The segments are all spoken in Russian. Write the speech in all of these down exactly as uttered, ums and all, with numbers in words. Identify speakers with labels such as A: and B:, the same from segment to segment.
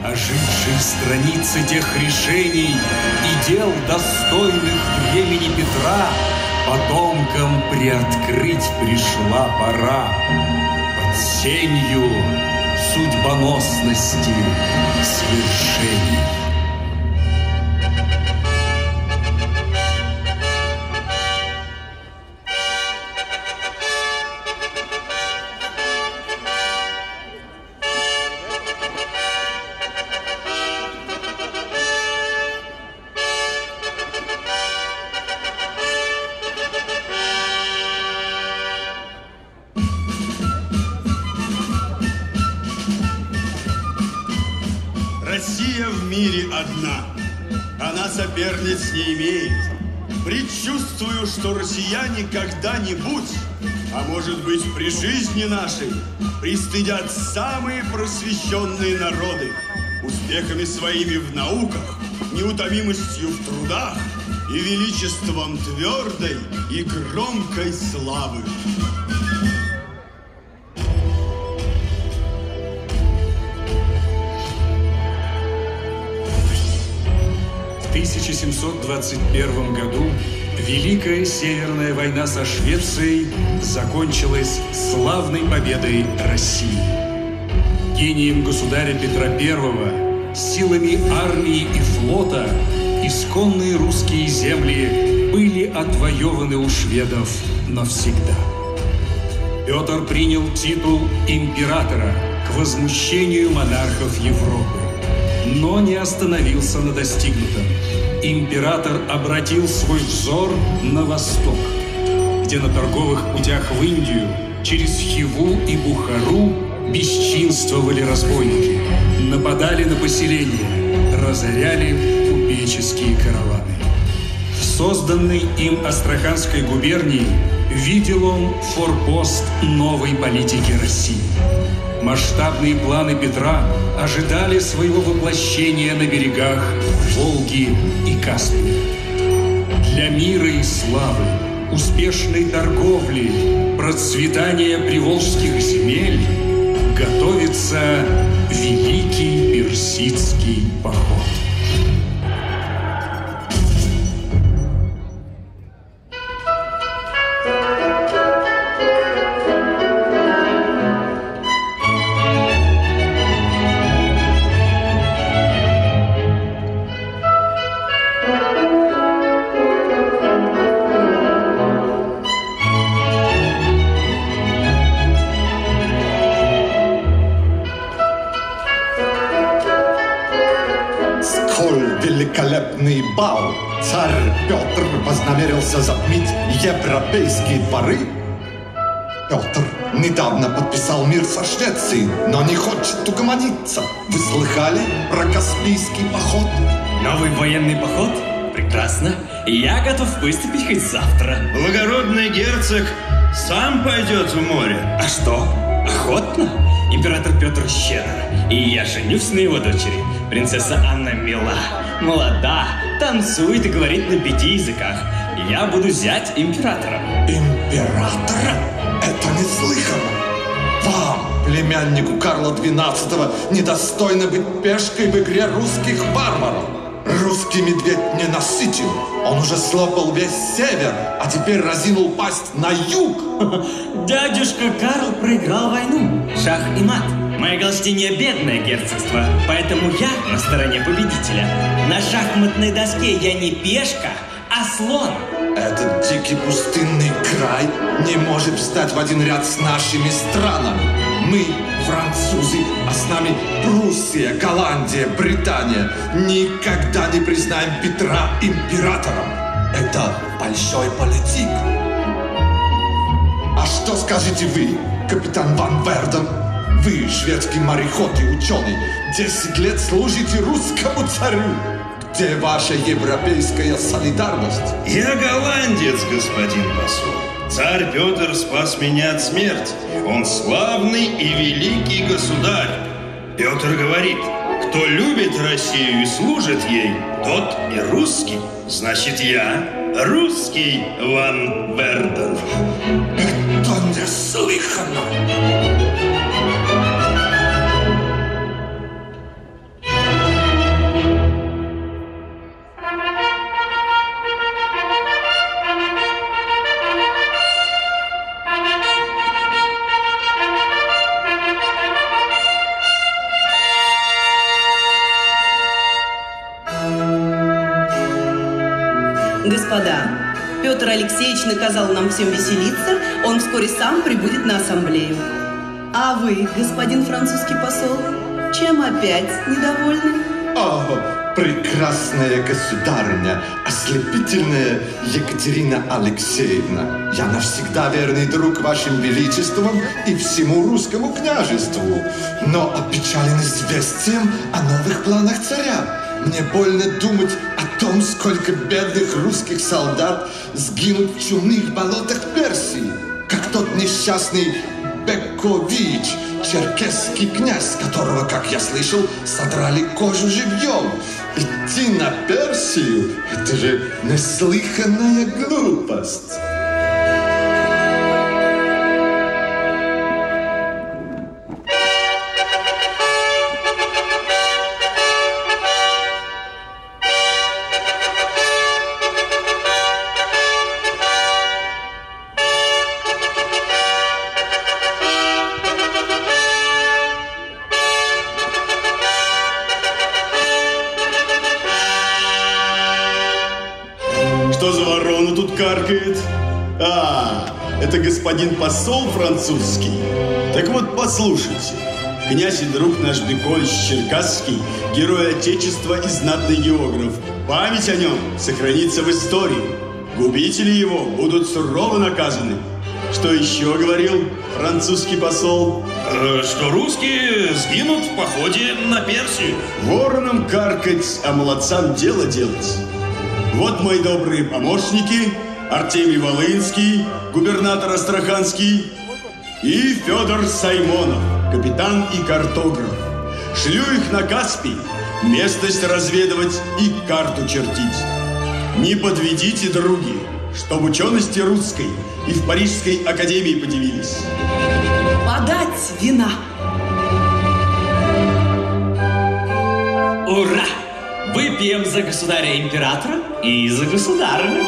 A: ожившие страницы тех решений и дел, достойных времени Петра, потомкам приоткрыть пришла пора. Под сенью судьбоносности свершений.
B: Россия в мире одна, она соперниц не имеет. Предчувствую, что россияне когда-нибудь, а может быть при жизни нашей, пристыдят самые просвещенные народы успехами своими в науках, неутомимостью в трудах и величеством твердой и громкой славы.
A: В тысяча семьсот двадцать первом году Великая Северная война со Швецией закончилась славной победой России. Гением государя Петра Первого, силами армии и флота исконные русские земли были отвоеваны у шведов навсегда. Петр принял титул императора к возмущению монархов Европы, но не остановился на достигнутом. Император обратил свой взор на восток, где на торговых путях в Индию через Хиву и Бухару бесчинствовали разбойники, нападали на поселения, разоряли купеческие караваны. В созданной им Астраханской губернии видел он форпост новой политики России. Масштабные планы Петра ожидали своего воплощения на берегах Волги и Каспия. Для мира и славы, успешной торговли, процветания приволжских земель готовится Великий Персидский поход.
C: Великолепный бал! Царь Петр вознамерился затмить европейские дворы. Петр недавно подписал мир со Швецией, но не хочет угомониться. Вы слыхали про Каспийский поход?
D: Новый военный поход? Прекрасно. Я готов выступить хоть завтра.
B: Благородный герцог сам пойдет в море.
D: А что? Охотно? Император Петр щедр, и я женюсь на его дочери. Принцесса Анна мила, молода, танцует и говорит на пяти языках. Я буду зять императора.
C: Императора? Это неслыханно. Вам, племяннику Карла Двенадцатого, недостойно быть пешкой в игре русских варваров. Русский медведь не насытен. Он уже слопал весь север, а теперь разинул пасть на юг.
D: Дядюшка Карл проиграл войну. Шах и мат. Мое Галштиния бедное герцогство, поэтому я на стороне победителя. На шахматной доске я не пешка, а слон.
C: Этот дикий пустынный край не может встать в один ряд с нашими странами. Мы французы, а с нами Пруссия, Голландия, Британия. Никогда не признаем Петра императором. Это большой политик. А что скажете вы, капитан Ван Верден? Вы, шведский мореход и ученый, десять лет служите русскому царю. Где ваша европейская солидарность?
B: Я голландец, господин посол. Царь Петр спас меня от смерти. Он славный и великий государь. Петр говорит, кто любит Россию и служит ей, тот и русский. Значит, я русский Ван Верден.
C: Это неслыханно.
E: господа, Петр Алексеевич наказал нам всем веселиться, он вскоре сам прибудет на ассамблею. А вы, господин французский посол, чем опять недовольны?
C: О, прекрасная государыня, ослепительная Екатерина Алексеевна, я навсегда верный друг вашим величествам и всему русскому княжеству, но опечален известием о новых планах царя. Мне больно думать о том, сколько бедных русских солдат сгинут в чумных болотах Персии, как тот несчастный Бекович, черкесский князь, которого, как я слышал, содрали кожу живьем. Идти на Персию – это же неслыханная глупость.
F: А, это господин посол французский. Так вот, послушайте. Князь и друг наш Бекович Черкасский, герой Отечества и знатный географ. Память о нем сохранится в истории. Губители его будут сурово наказаны. Что еще говорил французский посол?
B: Э, что русские сгинут в походе на Персию.
F: Воронам каркать, а молодцам дело делать. Вот мои добрые помощники: Артемий Волынский, губернатор Астраханский, и Федор Саймонов, капитан и картограф. Шлю их на Каспий, местность разведывать и карту чертить. Не подведите, други, чтоб учености русской и в Парижской академии подивились.
E: Подать вина.
D: Ура! Выпьем за государя-императора и за государыню.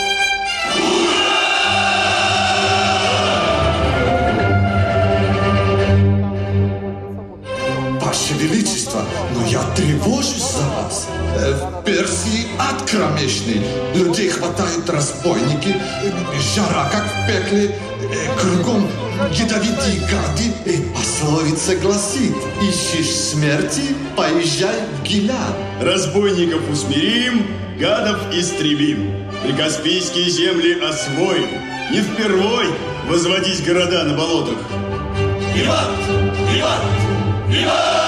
C: Ваше Величество, но я тревожусь за вас. В Персии ад кромешный. Людей хватают разбойники, жара как в пекле, кругом ядовитые гады. И пословица гласит: ищешь смерти, поезжай в Гиляд.
F: Разбойников усмирим, гадов истребим. Прикаспийские земли освоим. Не впервой возводить города на болотах.
B: Виват! Виват! Виват!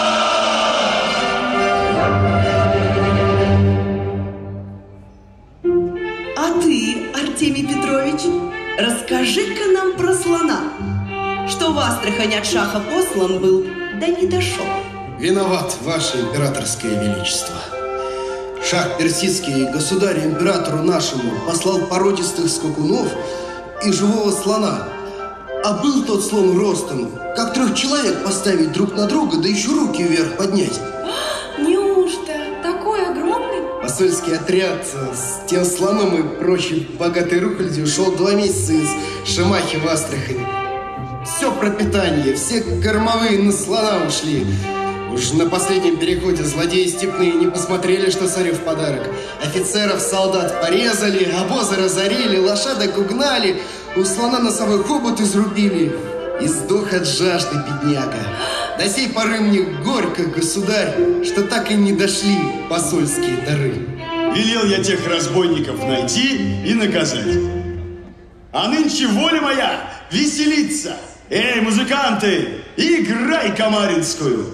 E: А ты, Артемий Петрович, расскажи-ка нам про слона, что в Астрахань от шаха послан был, да не дошел.
G: Виноват, ваше императорское величество. Шах персидский государю-императору нашему послал породистых скакунов и живого слона. А был тот слон ростом, как трех человек поставить друг на друга, да еще руки вверх поднять.
H: Неужто такой огромный?
G: Посольский отряд с тем слоном и прочей богатой рухлядью ушел два месяца из Шемахи в Астрахань. Все пропитание, все кормовые на слона ушли. Уж на последнем переходе злодеи степные не посмотрели, что царю в подарок. Офицеров, солдат порезали, обозы разорили, лошадок угнали, у слона носовой хобот изрубили. И сдох от жажды бедняга. До сей поры мне горько, государь, что так и не дошли посольские дары.
F: Велел я тех разбойников найти и наказать. А нынче воля моя веселиться. Эй, музыканты, играй камаринскую.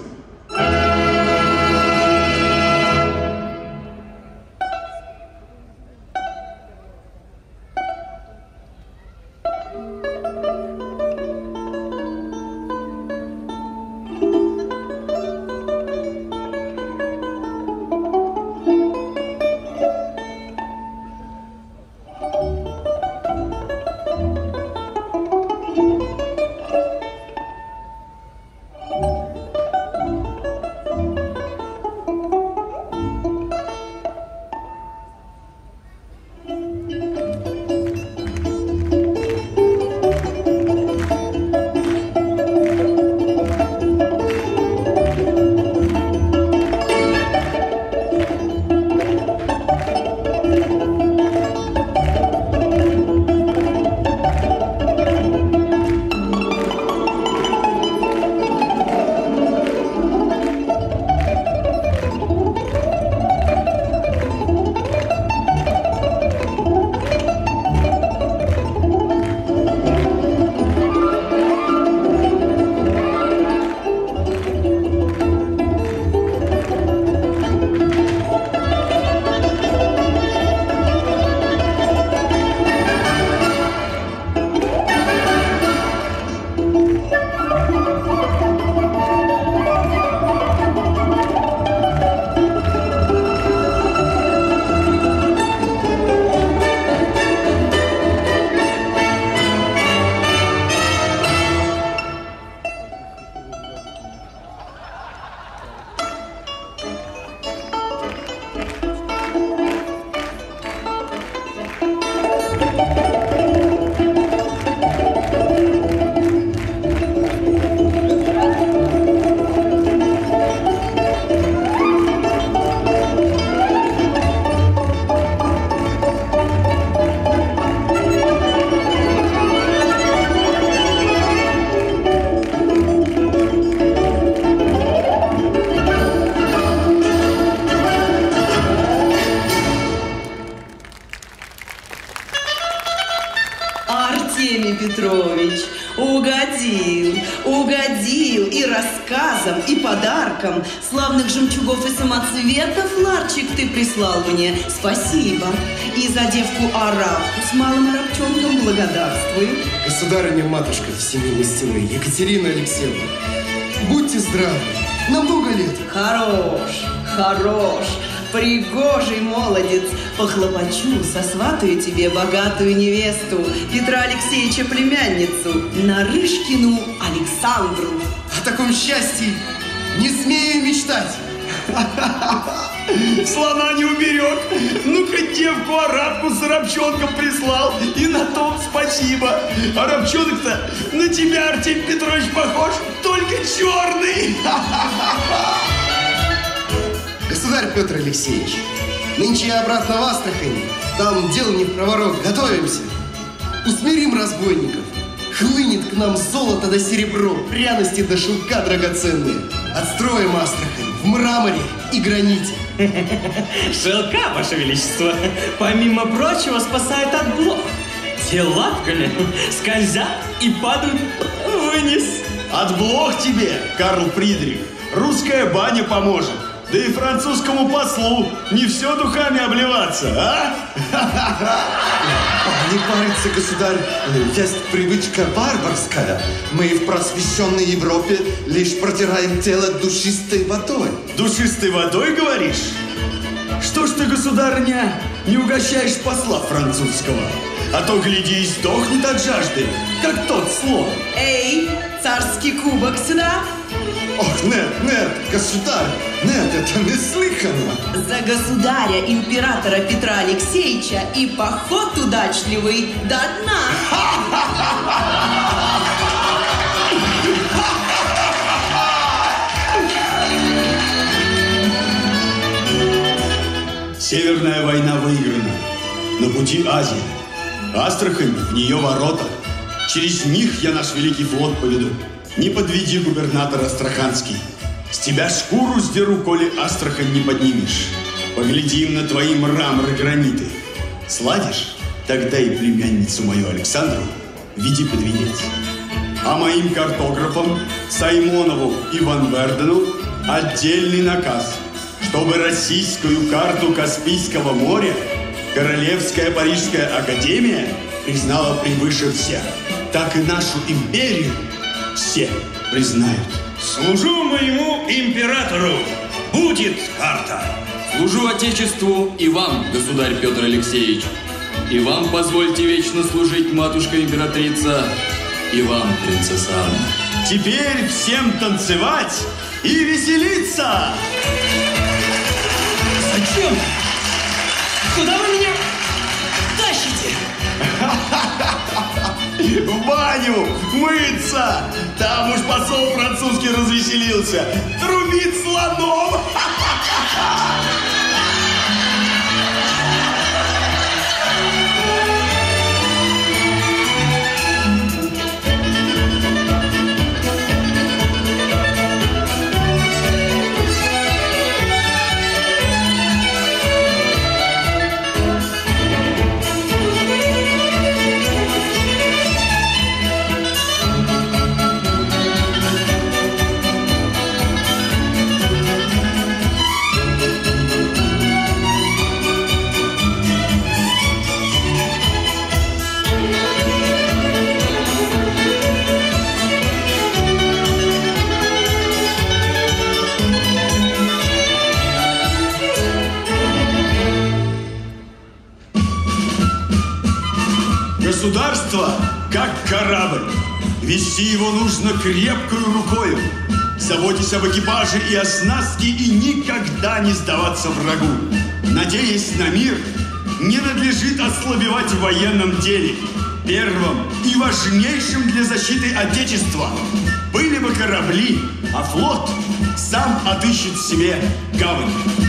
E: Петрович, угодил, угодил и рассказом, и подарком славных жемчугов и самоцветов ларчик ты прислал мне. Спасибо. И за девку-арабку с малым арабчонком благодарствую.
G: Государыня-матушка всемилостивая Екатерина Алексеевна, будьте здравы, на много лет.
E: Хорош, хорош, пригожий молодец. Похлопочу, сосватаю тебе богатую невесту, Петра Алексеевича племянницу, Нарышкину Александру.
G: О таком счастье не смею мечтать.
F: Слона не уберег. Ну-ка девку-арабку с арабчонком прислал, и на том спасибо. Арабчонок-то на тебя, Артемий Петрович, похож, только черный.
G: Государь Петр Алексеевич, нынче я обратно в Астрахань. Там дело не в проворот, готовимся. Усмирим разбойников. Хлынет к нам золото да серебро, пряности да шелка драгоценные. Отстроим Астрахань в мраморе и граните.
D: Шелка, Ваше Величество, помимо прочего, спасает от блох. Те лапками скользят и падают вниз.
F: От блох тебе, Карл Фридрих, русская баня поможет. Да и французскому послу не все духами обливаться, а?
C: Не парится, государь, есть привычка варварская. Мы в просвещенной Европе лишь протираем тело душистой водой.
F: Душистой водой, говоришь? Что ж ты, государыня, не угощаешь посла французского? А то, гляди, и сдохнет от жажды, как тот слон.
E: Эй, царский кубок сюда.
C: Ох, нет, нет, государь, нет, это неслыханно.
E: За государя императора Петра Алексеевича и поход удачливый до дна.
F: Северная война выиграна. На пути Азия. Астрахань, в нее ворота. Через них я наш великий флот поведу. Не подведи, губернатор Астраханский. С тебя шкуру сдеру, коли Астрахань не поднимешь. Поглядим на твои мраморы граниты. Сладишь? Тогда и племянницу мою Александру веди под венец. А моим картографам Саймонову и Ван Бердену отдельный наказ, чтобы российскую карту Каспийского моря Королевская Парижская Академия признала превыше всех. Так и нашу империю все признают.
B: Служу моему императору. Будет карта.
I: Служу Отечеству и вам, государь Петр Алексеевич. И вам позвольте вечно служить, матушка-императрица. И вам, принцесса Анна.
F: Теперь всем танцевать и веселиться!
D: Зачем? Куда вы меня тащите?
F: В баню мыться! Там уж посол французский развеселился. Трубит слоном! Государство, как корабль. Вести его нужно крепкою рукою. Заботьтесь об экипаже и оснастке и никогда не сдаваться врагу. Надеясь на мир, не надлежит ослабевать в военном деле. Первым и важнейшим для защиты Отечества были бы корабли, а флот сам отыщет себе гавань.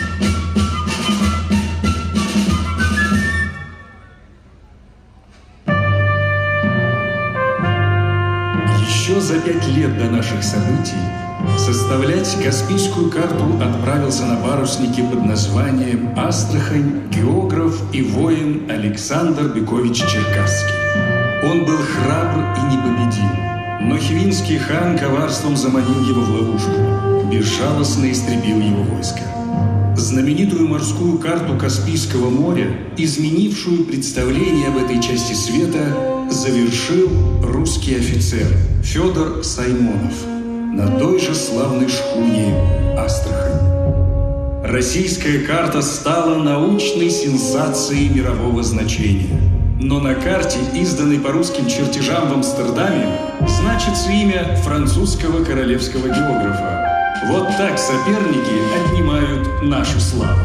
A: Еще за пять лет до наших событий составлять Каспийскую карту отправился на паруснике под названием «Астрахань» географ и воин Александр Бекович Черкасский. Он был храбр и непобедим, но хивинский хан коварством заманил его в ловушку, безжалостно истребил его войско. Знаменитую морскую карту Каспийского моря, изменившую представление об этой части света, завершил русский офицер Федор Саймонов на той же славной шхуне «Астрахань». Российская карта стала научной сенсацией мирового значения. Но на карте, изданной по русским чертежам в Амстердаме, значится имя французского королевского географа. Вот так соперники отнимают нашу славу.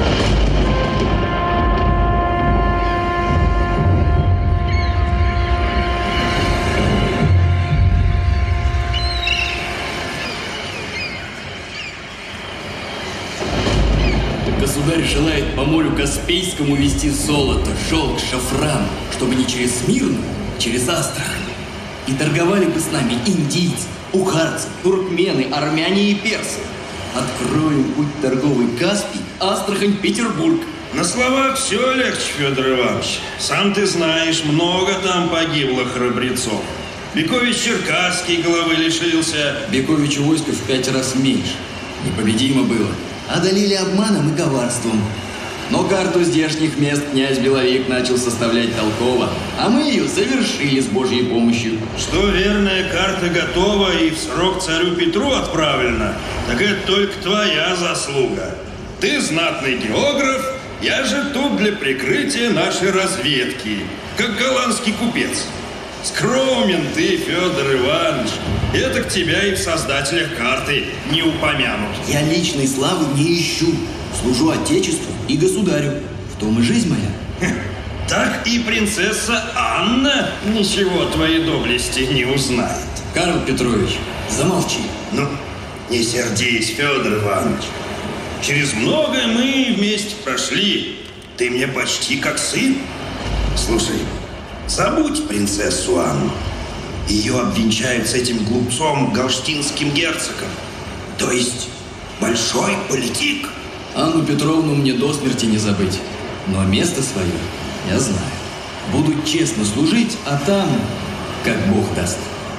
I: Государь желает по морю Каспийскому везти золото, шелк, шафран, чтобы не через Смирну, а через Астрахань. И торговали бы с нами индийцы, ухарцы, туркмены, армяне и персы. Откроем путь торговый Каспий, Астрахань, Петербург.
B: На словах все легче, Федор Иванович. Сам ты знаешь, много там погибло храбрецов. Бекович Черкасский головы лишился.
I: Бековичу войска в пять раз меньше. Непобедимо было. Одолели обманом и коварством. Но карту здешних мест князь Беловик начал составлять толково, а мы ее завершили с Божьей помощью.
B: Что верная карта готова и в срок царю Петру отправлена, так это только твоя заслуга. Ты знатный географ, я же тут для прикрытия нашей разведки, как голландский купец. Скромен ты, Федор Иванович, это к тебя и в создателях карты не упомянут.
I: Я личной славы не ищу. Служу Отечеству и государю. В том и жизнь моя.
B: Так и принцесса Анна ничего о твоей доблести не узнает.
I: Карл Петрович, замолчи.
B: Ну, не сердись, Федор Иванович. Через многое мы вместе прошли. Ты мне почти как сын. Слушай, забудь принцессу Анну. Ее обвенчают с этим глупцом галштинским герцогом. То есть большой политик.
I: Анну Петровну мне до смерти не забыть. Но место свое я знаю. Буду честно служить, а там, как Бог даст.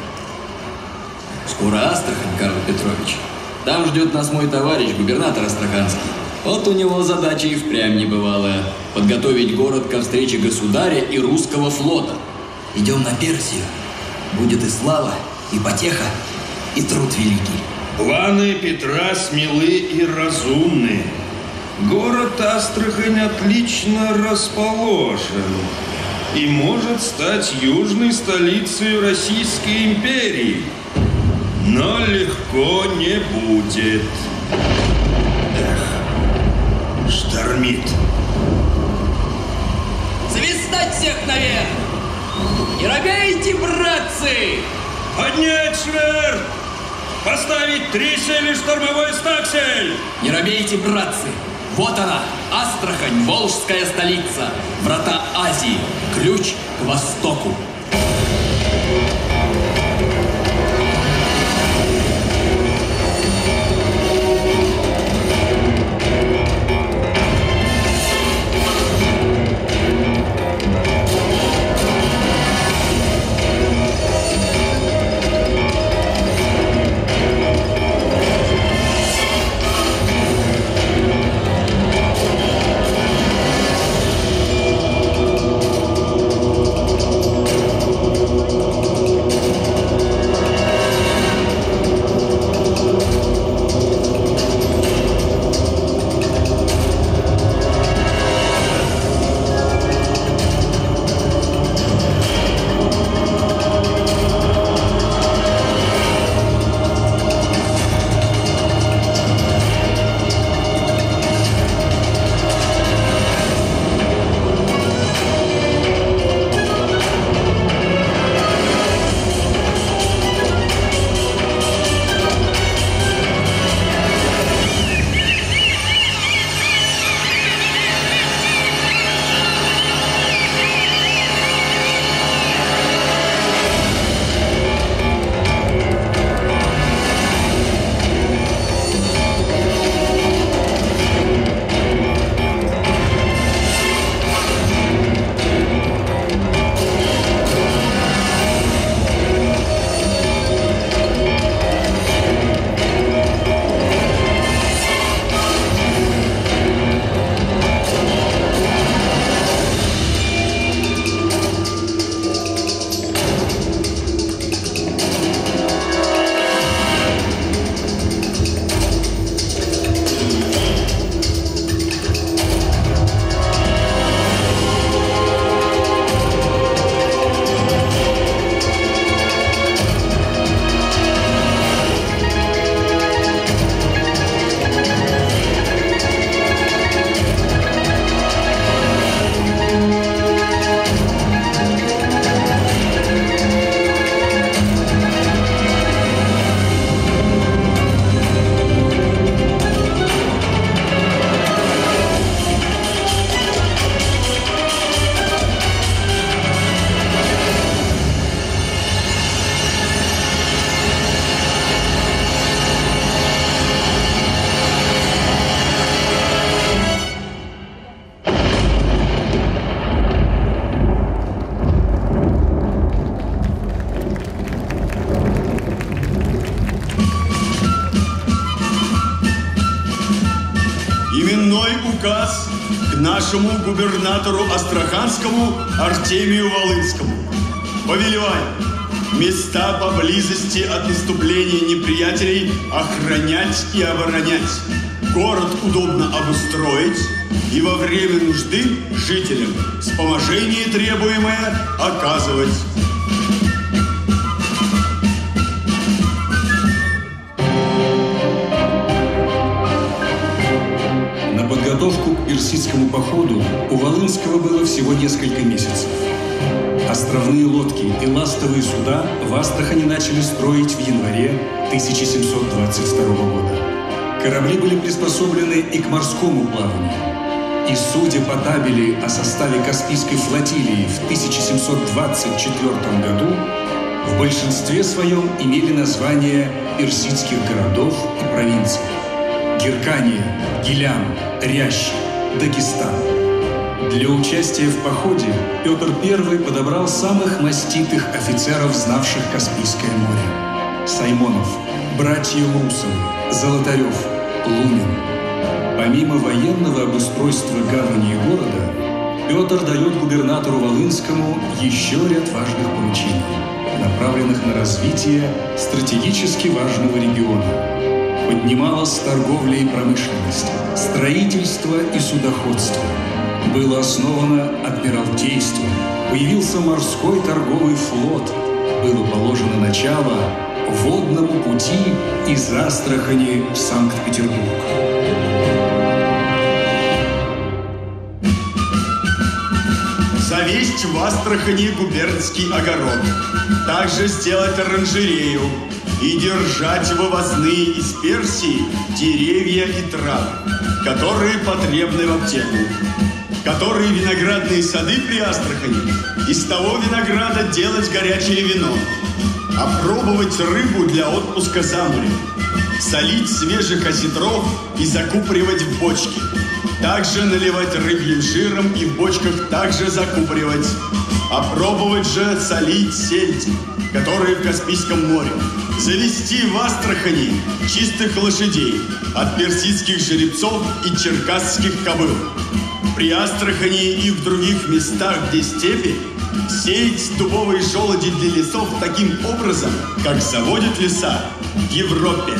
I: Скоро Астрахань, Карл Петрович. Там ждет нас мой товарищ, губернатор Астраханский. Вот у него задача и впрямь небывалая. Подготовить город ко встрече государя и русского флота. Идем на Персию. Будет и слава, и потеха, и труд великий.
B: Планы Петра смелы и разумны. Город Астрахань отлично расположен и может стать южной столицей Российской империи. Но легко не будет. Эх, штормит.
I: Свистать всех наверх! Не робейте, братцы!
B: Поднять шверт! Поставить трисель и штормовой стаксель!
I: Не робейте, братцы! Вот она, Астрахань, волжская столица, врата Азии, ключ к востоку.
F: именной указ к нашему губернатору Астраханскому Артемию Волынскому. Повелеваю места поблизости от наступления неприятелей охранять и оборонять, город удобно обустроить и во время нужды жителям вспоможение требуемое оказывать.
A: На подготовку к персидскому походу у Волынского было всего несколько месяцев. Островные лодки и ластовые суда в Астрахани начали строить в январе тысяча семьсот двадцать второго года. Корабли были приспособлены и к морскому плаванию. И судя по табели о составе Каспийской флотилии в тысяча семьсот двадцать четвёртом году, в большинстве своем имели названия персидских городов и провинций: Геркания, Гилян, Рящ, Дагестан. Для участия в походе Петр Первый подобрал самых маститых офицеров, знавших Каспийское море: Саймонов, братья Урусовы, Золотарев, Лунин. Помимо военного обустройства гавани и города, Петр дает губернатору Волынскому еще ряд важных поручений, направленных на развитие стратегически важного региона. Поднималась торговля и промышленность, строительство и судоходство. Было основано адмиралтейство, появился морской торговый флот, было положено начало водному пути из Астрахани в Санкт-Петербург.
F: Завесть в Астрахани губернский огород, также сделать оранжерею и держать вывозные из Персии деревья и травы, которые потребны в аптеку, которые виноградные сады при Астрахани, из того винограда делать горячее вино, опробовать рыбу для отпуска за море, солить свежих осетров и закупоривать в бочки, также наливать рыбьим жиром и в бочках также закупоривать, опробовать же солить сельдь, которые в Каспийском море, завести в Астрахани чистых лошадей от персидских жеребцов и черкасских кобыл. При Астрахани и в других местах, где степи, сеять дубовые желуди для лесов таким образом, как заводят леса в Европе.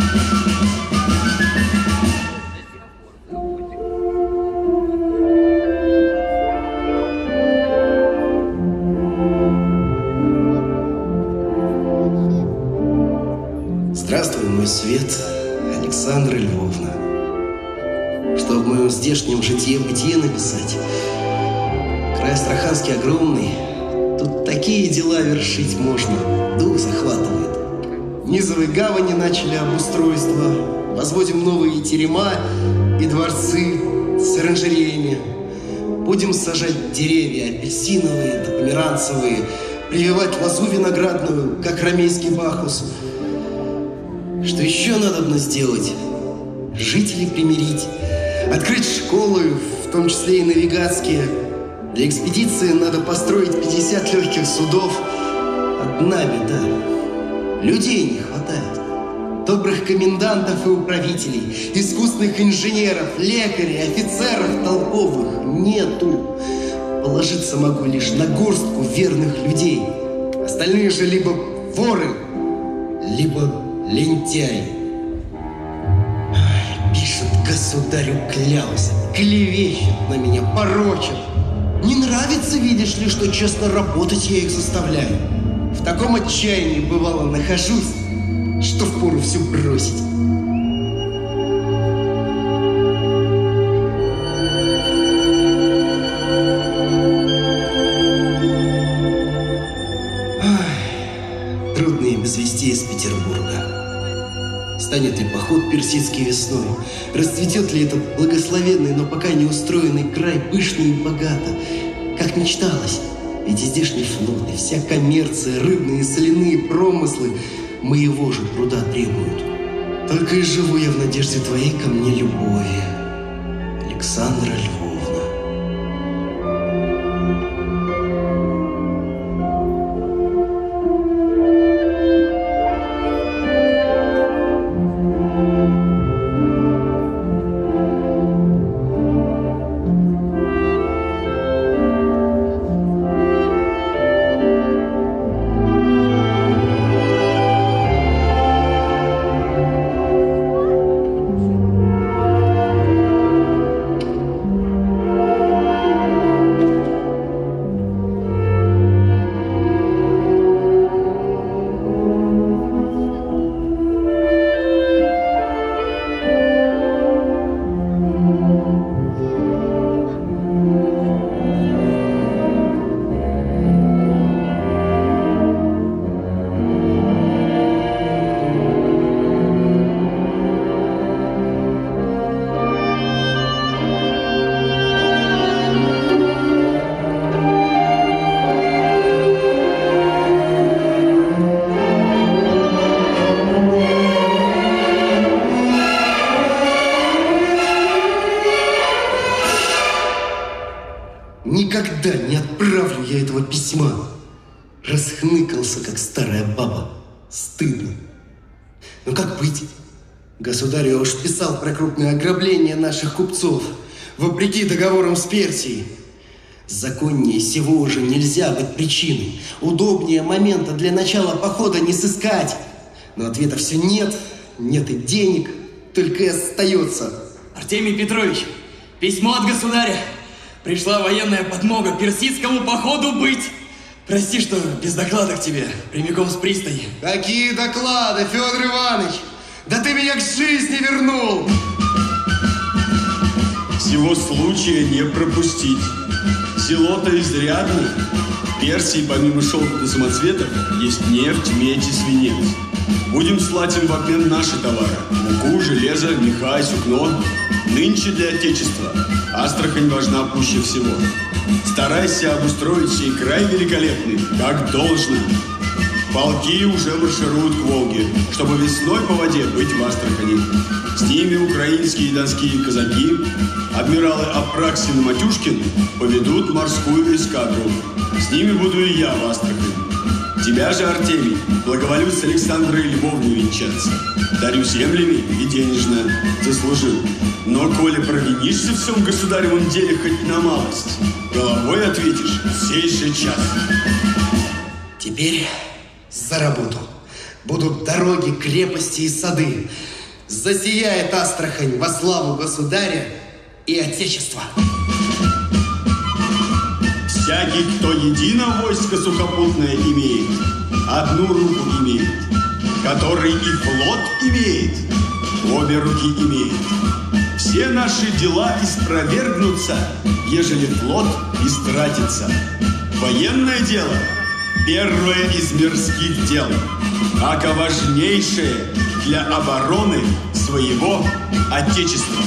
G: Здравствуй, мой свет, Александра Львовна. Что в моем здешнем житье-бытие написать? Край Астраханский огромный, тут такие дела вершить можно, дух захватывает. Низовые гавани начали обустройство, возводим новые терема и дворцы с оранжереями. Будем сажать деревья апельсиновые да померанцевые, прививать лозу виноградную, как ромейский бахус. Что еще надо сделать? Жителей примирить, открыть школы, в том числе и навигатские. Для экспедиции надо построить пятьдесят легких судов. Одна беда. Людей не хватает. Добрых комендантов и управителей, искусных инженеров, лекарей, офицеров толковых нету. Положиться могу лишь на горстку верных людей. Остальные же либо воры, либо лентяи. Пишет государю клялся, клевещет на меня, порочит. Не нравится, видишь ли, что честно работать я их заставляю. В таком отчаянии, бывало, нахожусь, что впору все бросить. Ай, трудные без вестей из Петербурга. Станет ли поход персидский весной? Расцветет ли этот благословенный, но пока не устроенный край пышно и богато, как мечталось? Ведь и здешний флот, и вся коммерция, рыбные и соляные промыслы моего же труда требуют. Только и живу я в надежде твоей ко мне любови, Александра Львовна. Никогда не отправлю я этого письма. Расхныкался, как старая баба. Стыдно. Но как быть? Государь уж писал про крупное ограбление наших купцов, вопреки договорам с Персией. Законнее сего уже нельзя быть причиной. Удобнее момента для начала похода не сыскать. Но ответа все нет, нет и денег, только и остается.
I: Артемий Петрович, письмо от государя. Пришла военная подмога персидскому походу быть. Прости, что без доклада к тебе, прямиком с пристани.
G: Какие доклады, Федор Иванович? Да ты меня к жизни вернул!
F: Всего случая не пропустить. Село-то изрядно. В Персии, помимо шелка и самоцветов, есть нефть, медь и свинец. Будем слать им в обмен наши товары. Муку, железо, меха и сукно. Нынче для Отечества Астрахань важна пуще всего. Старайся обустроить сей край великолепный, как должно. Полки уже маршируют к Волге, чтобы весной по воде быть в Астрахани. С ними украинские и донские казаки, адмиралы Апраксин и Матюшкин, поведут морскую эскадру. С ними буду и я в Астрахани. Тебя же, Артемий, благоволю с Александрой Львовной венчаться. Дарю землями и денежно заслужил. Но, коли провинишься в всем государевом деле хоть на малость, головой ответишь в сей же час.
G: Теперь за работу. Будут дороги, крепости и сады. Засияет Астрахань во славу государя и Отечества.
F: Всякий, кто едино войско сухопутное имеет, одну руку имеет, который и флот имеет, обе руки имеет. Все наши дела испровергнутся, ежели флот истратится. Военное дело – первое из мирских дел, ака важнейшее для обороны своего Отечества.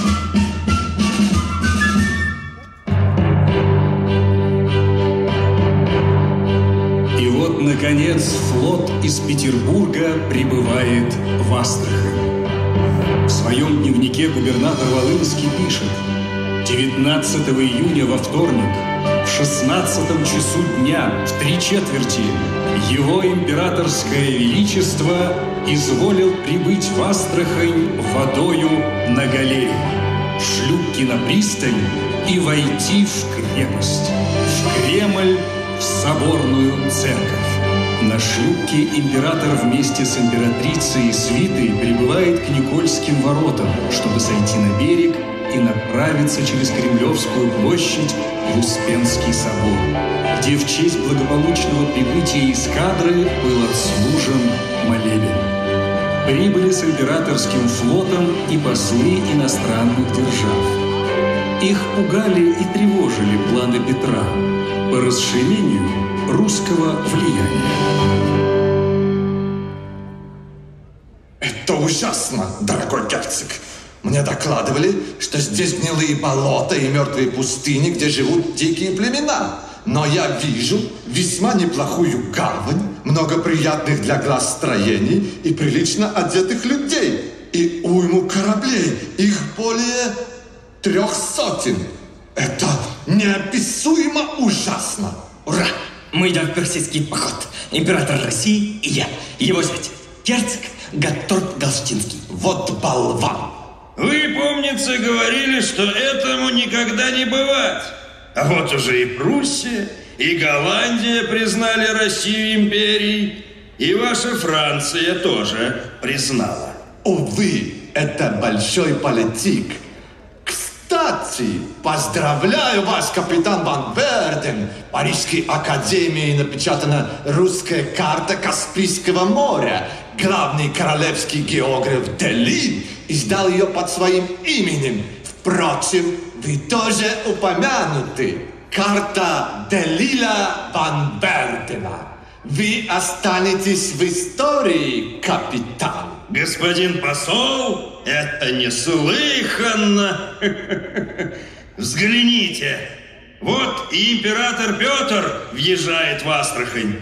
A: И вот, наконец, флот из Петербурга прибывает в Астрахань. В своем дневнике губернатор Волынский пишет: девятнадцатого июня во вторник в шестнадцатом часу дня в три четверти его императорское величество изволил прибыть в Астрахань водою на галере, в шлюпки на пристань и войти в крепость, в Кремль, в соборную церковь. На шлюпке император вместе с императрицей и свитой прибывает к Никольским воротам, чтобы сойти на берег и направиться через Кремлевскую площадь в Успенский собор, где в честь благополучного прибытия эскадры был отслужен молебен. Прибыли с императорским флотом и послы иностранных держав. Их пугали и тревожили планы Петра по расширению русского влияния.
C: Это ужасно, дорогой герцог. Мне докладывали, что здесь гнилые болота и мертвые пустыни, где живут дикие племена. Но я вижу весьма неплохую гавань, много приятных для глаз строений и прилично одетых людей. И уйму кораблей, их более трех сотен. Это неописуемо ужасно. Ура!
D: Мы идем в персидский поход. Император России и я, его зять, герцог Гатторп Галштинский.
C: Вот болван!
B: Вы, помнится, говорили, что этому никогда не бывать. А вот уже и Пруссия, и Голландия признали Россию империей, и ваша Франция тоже признала.
C: Увы, это большой политик. Кстати, поздравляю вас, капитан Ван Берден. В Парижской академии напечатана русская карта Каспийского моря. Главный королевский географ Делин издал ее под своим именем. Впрочем, вы тоже упомянуты. Карта Делила Ван Бердена. Вы останетесь в истории, капитан.
B: Господин посол, это неслыханно. Взгляните, вот и император Петр въезжает в Астрахань.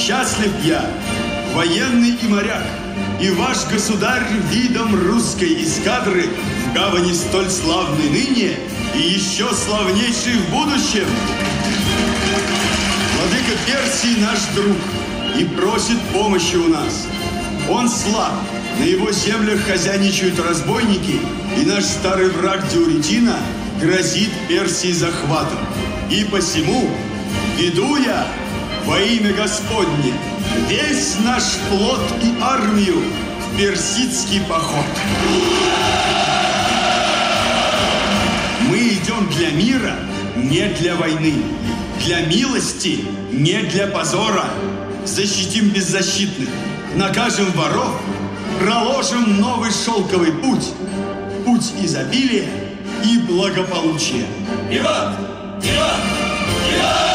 F: счастлив я, военный и моряк, и ваш государь видом русской эскадры в гавани столь славной ныне и еще славнейший в будущем. Владыка Персии наш друг и просит помощи у нас. Он слаб, на его землях хозяйничают разбойники, и наш старый враг Диоретина грозит Персии захватом. И посему веду я во имя Господне весь наш флот и армию в персидский поход. Мы идем для мира, не для войны, для милости, не для позора. Защитим беззащитных, накажем воров, проложим новый шелковый путь, путь изобилия и благополучия.
B: Виват! Виват! Виват!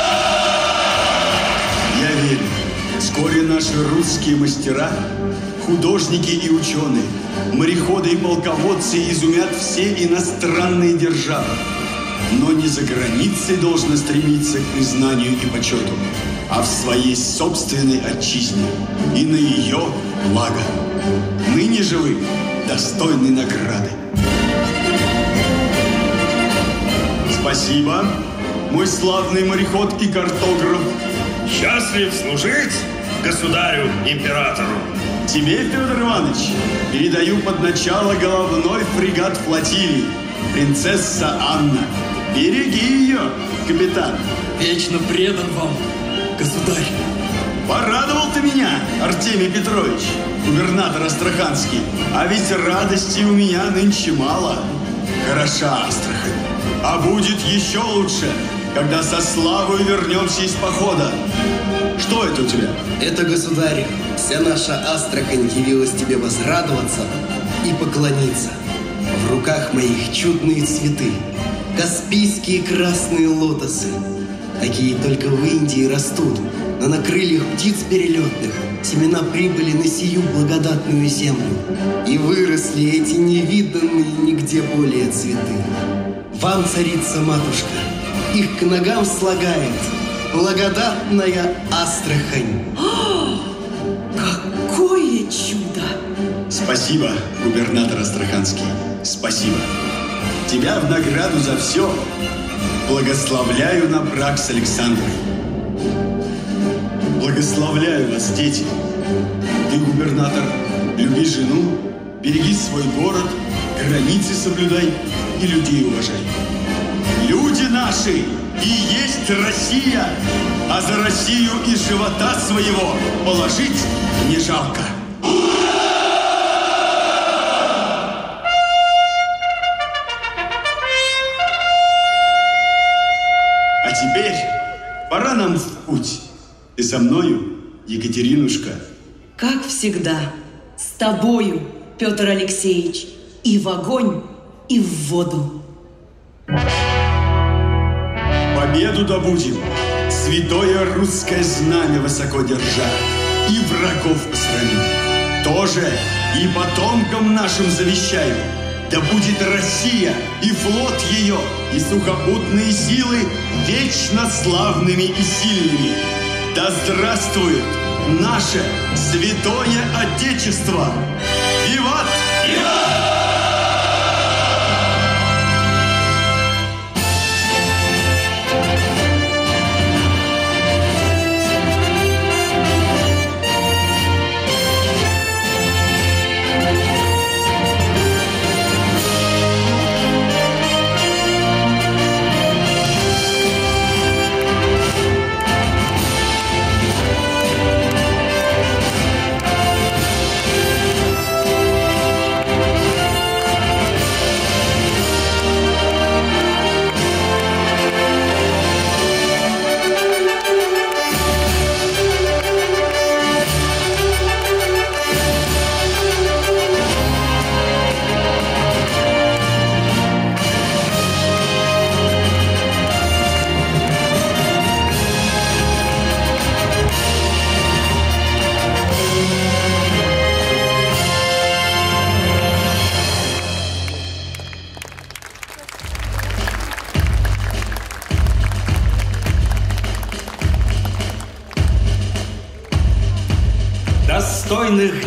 F: Я верю, вскоре наши русские мастера, художники и ученые, мореходы и полководцы изумят все иностранные державы. Но не за границей должно стремиться к признанию и почету, а в своей собственной отчизне и на ее благо. Ныне же вы достойны награды. Спасибо, мой славный мореход и картограф.
B: Счастлив служить государю-императору.
F: Тебе, Федор Иванович, передаю под начало головной фрегат флотилии, принцесса Анна. Береги ее, капитан.
I: Вечно предан вам, государь.
F: Порадовал ты меня, Артемий Петрович, губернатор Астраханский. А ведь радости у меня нынче мало. Хороша Астрахань, а будет еще лучше, когда со славой вернемся из похода. Что это у тебя?
G: Это, государь, вся наша Астрахань явилась тебе возрадоваться и поклониться. В руках моих чудные цветы, каспийские красные лотосы. Такие только в Индии растут, но на крыльях птиц перелетных семена прибыли на сию благодатную землю. И выросли эти невиданные нигде более цветы. Вам, царица-матушка, их к ногам слагает благодатная Астрахань.
E: О, какое чудо!
F: Спасибо, губернатор Астраханский, спасибо. Тебя в награду за все благословляю на брак с Александрой. Благословляю вас, дети. Ты, губернатор, люби жену, береги свой город, границы соблюдай и людей уважай. Люди наши и есть Россия, а за Россию и живота своего положить не жалко. А теперь пора нам в путь. Ты со мною, Екатеринушка?
E: Как всегда, с тобою, Петр Алексеевич, и в огонь, и в воду.
F: Победу добудем, святое русское знамя высоко держа, и врагов устраним. Тоже и потомкам нашим завещаю, да будет Россия и флот ее, и сухопутные силы вечно славными и сильными. Да здравствует наше святое Отечество! Виват! Виват!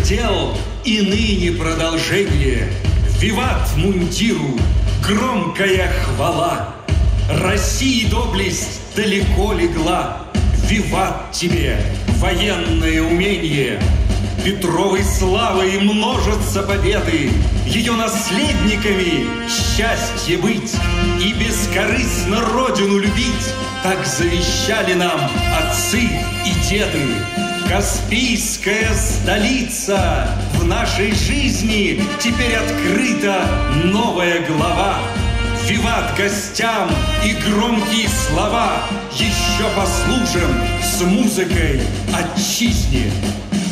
A: дел и ныне продолжение. Виват мундиру, громкая хвала. России доблесть далеко легла. Виват тебе, военное умение. Петровой славой множатся победы, ее наследниками счастье быть и бескорыстно родину любить. Так завещали нам отцы и деды. Каспийская столица, в нашей жизни теперь открыта новая глава. Виват гостям и громкие слова еще послужим с музыкой отчизне.